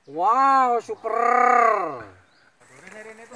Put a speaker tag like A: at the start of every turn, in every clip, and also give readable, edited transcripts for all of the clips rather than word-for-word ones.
A: Wow, super. Rene-rene tuh.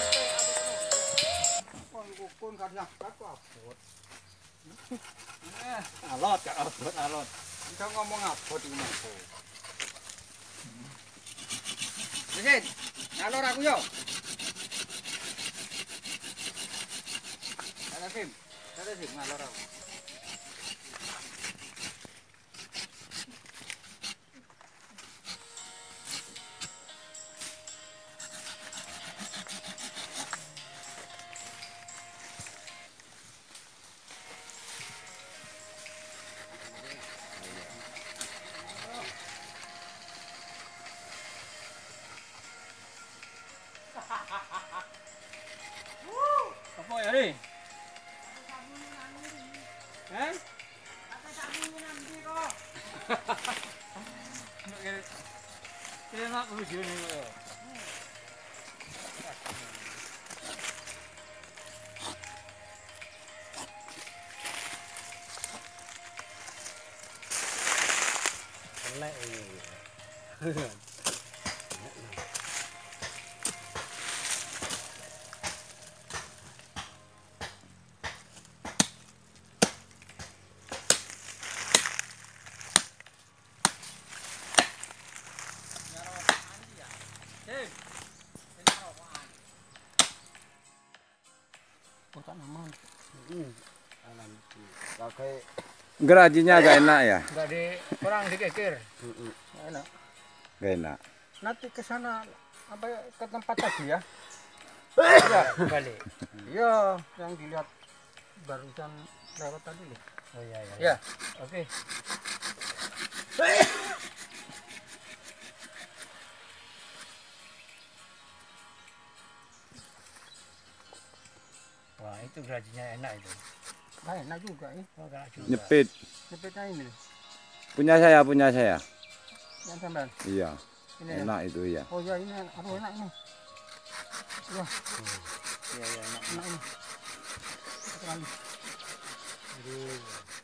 A: Wah, kukun kadang aku abot. Alot, gak abot alot. Kita ngomong abot iki Mas. Mesin, ngalor aku yo. Ada sim ngalor aku. Apa ya ni? Eh? Kata sabu nanti kok. Kira nak video ni kok. Elek ini.
B: Gerajinya agak enak ya?
A: Enggak di kurang dikikir. Enak.
B: Gak enak.
A: Nanti ke sana apa ya, ke tempat tadi ya? Iya, balik. Iya, yang dilihat barusan lewat tadi loh. Oh iya iya. Ya, oke. Wah, itu gerajinya enak itu. Nah, enak juga ya. Oh, enak juga.
B: Nyepit.
A: Nyepitnya ini.
B: Punya saya, punya saya.
A: Yang sampean.
B: Iya.
A: Ini
B: Enak itu ya.
A: Oh ya ini aduh enak ini. Wah. Iya iya enak. Enak ini. Satu lagi. Aduh.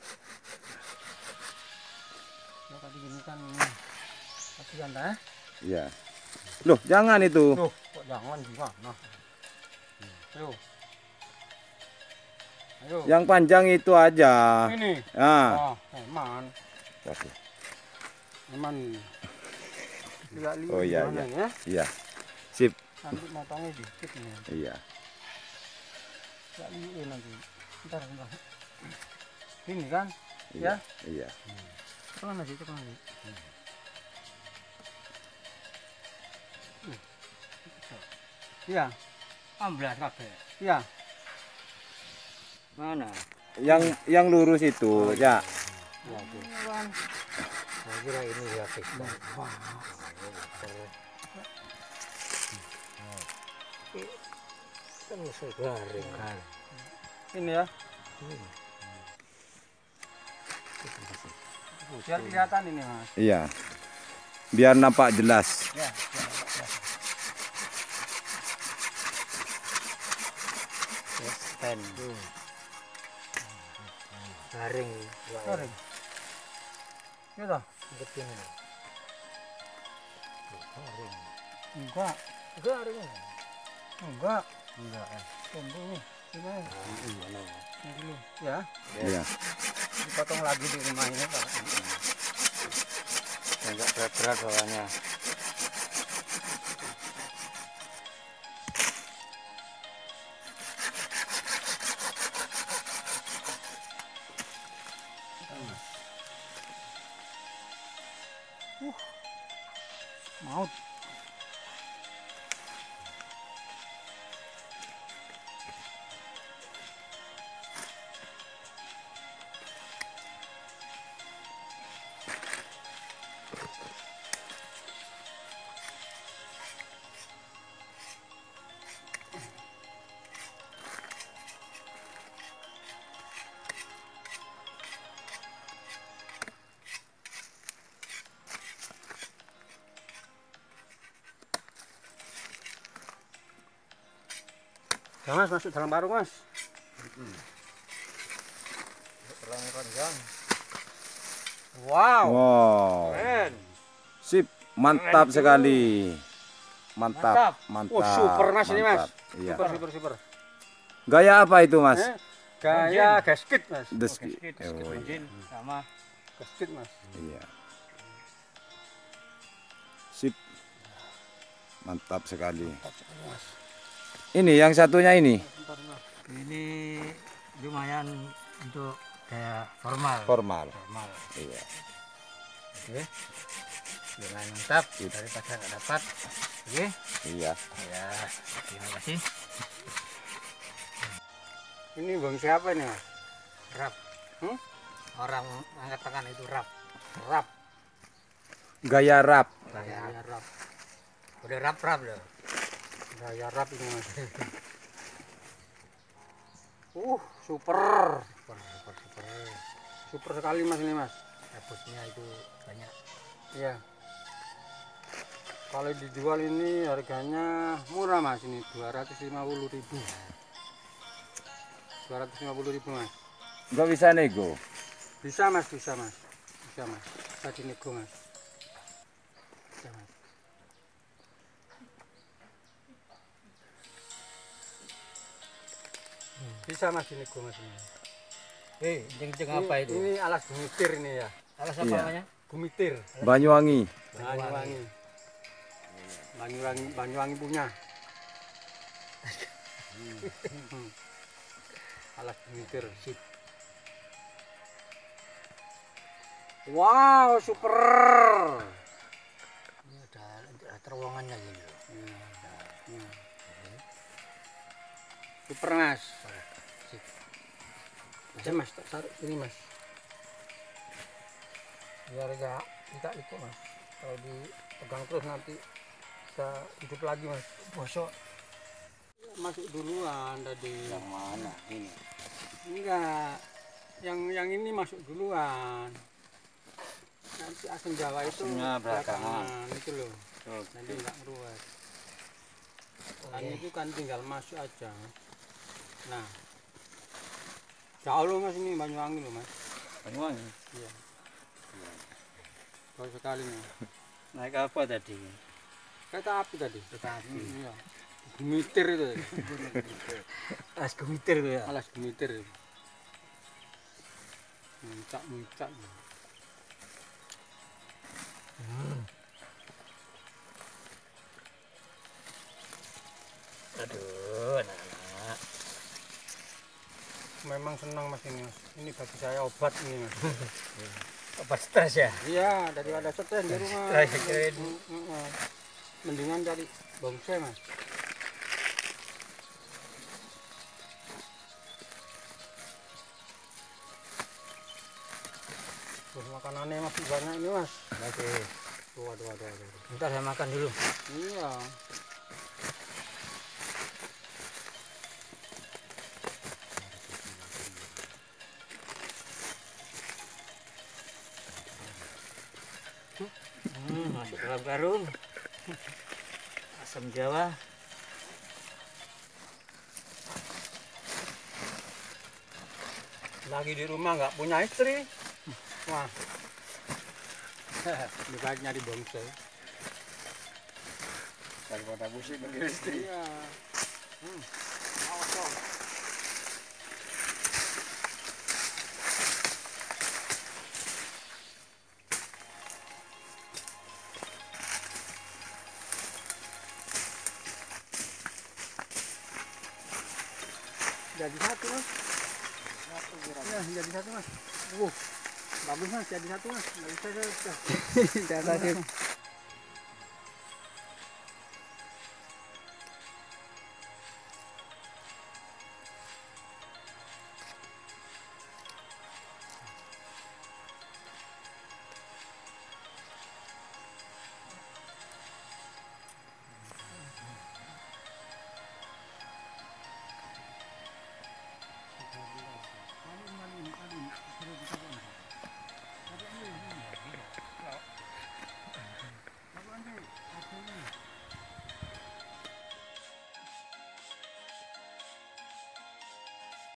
A: Ya tadi gini kan ini. Kasihan dah.
B: Iya. Loh, jangan itu.
A: Loh, kok jangan juga. Nah. Ayo. Ayo.
B: Yang panjang itu aja.
A: Ini.
B: Ah.
A: Eman.
B: Waduh.
A: Eman. Lihat-lihat.
B: Oh iya iya.
A: Ya.
B: Iya. Sip.
A: Nanti motongnya dikit ini.
B: Iya.
A: Lihat-lihat nanti. Bentar. Ini kan?
B: Iya.
A: Ya.
B: Iya.
A: Cepat lagi, cepat lagi. Iya. 16 kabeh. Iya. Mana?
B: Yang lurus itu, ya.
A: Ya, oke. Saya kira ini ya fix. Kan masih garing kan. Ini ya. Biar kelihatan ini Mas.
B: Iya. Biar nampak jelas.
A: Ya. Stand. Garing. Garing. Ya toh? Begini. Garing. Enggak. Garing. Enggak. Enggak. Tunggu nih. Gimana? Ini dulu. Ya.
B: Iya.
A: Dipotong lagi di rumah ini Pak. Enggak berat-berat bawahnya. Maut. Ya, Mas, masuk dalam warung Mas. Terang panjang. Wow.
B: Wow.
A: Keren.
B: Sip, Mantap sekali. Mantap, mantap.
A: Oh, super Mas ini Mas.
B: mantap. Iya.
A: Super.
B: Gaya apa itu Mas?
A: Gaya gasket Mas.
B: Deski.
A: Gasket
B: Oh,
A: engine sama gasket Mas.
B: iya. Sip. Mantap sekali.
A: Mas.
B: Ini yang satunya ini.
C: Ini lumayan untuk kayak formal.
B: Formal. Iya.
C: Oke. Lumayan mantap daripada nggak dapat. Oke.
B: Iya.
C: Ya, terima kasih.
A: Ini bang siapa nih Mas?
C: Rap. Orang angkat tangan itu rap.
A: Rap.
B: Gaya rap.
A: Gaya rap.
C: Udah rap loh.
A: Gaya rap ini Mas. Super. Super sekali Mas ini Mas.
C: Dapatnya itu banyak.
A: Iya. Kalau dijual ini harganya murah Mas, ini 250.000. 250.000 Mas.
B: Gak bisa nego.
A: Bisa Mas. Bisa dinego Mas. Bisa Mas. Bisa Mas dinego Mas ini.
C: Jeng apa itu?
A: Ini alas gumitir ini ya.
C: Alas apa
B: Iya.
C: namanya?
A: Gumitir.
B: Banyuwangi.
A: Banyuwangi punya. Alas gumitir. Wow, super.
C: Ini ada terowongannya gini loh.
A: Super Mas. Aja Mas, tak taruh sini Mas. Biar enggak tidak ikut Mas. Kalau dipegang terus nanti bisa hidup lagi Mas. Bosok. Masuk duluan tadi.
C: Yang mana ini?
A: Enggak. Yang ini masuk duluan. Nanti asam Jawa itu
C: Asamnya belakangan.
A: itu loh. Nanti enggak meruat. Ini itu kan tinggal masuk aja. Nah. Jauh loh Mas ini Banyuwangi loh Mas.
C: Banyuwangi.
A: Iya. Jauh sekali Mas.
C: Naik apa tadi?
A: Kereta api tadi.
C: Kereta api.
A: Iya. Gumitir itu.
C: Alas gumitir itu ya.
A: Alas gumitir. Muncak.
C: Aduh, anak-anak.
A: Memang senang Mas ini Mas. Ini bagi saya obat ini Mas.
C: Obat stres ya?
A: Iya, daripada stres di rumah. Mendingan cari bonsai Mas. Terus makanannya masih banyak ini Mas.
C: Masih.
A: Waduh.
C: Bentar saya makan dulu.
A: Iya.
C: Masuk dalam karung. Asam Jawa.
A: Lagi di rumah nggak punya istri. Wah. Lebih baik nyari bonsai.
C: Daripada pusing panggil istri.
A: Iya. Awas dong. Jadi satu Mas. Ya, jadi satu Mas. Bagus Mas, jadi satu Mas. Nggak bisa saya.